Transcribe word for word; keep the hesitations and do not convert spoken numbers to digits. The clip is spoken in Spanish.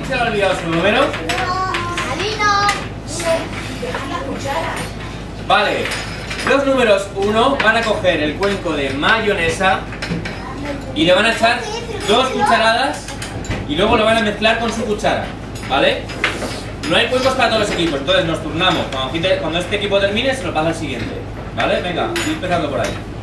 se le ha olvidado su número? A mí no. Dejar la cuchara. Vale. Los números uno van a coger el cuenco de mayonesa y le van a echar dos cucharadas y luego lo van a mezclar con su cuchara, ¿vale? No hay cuencos para todos los equipos, entonces nos turnamos. Cuando, cuando este equipo termine, se lo pasa al siguiente, ¿vale? Venga, estoy empezando por ahí.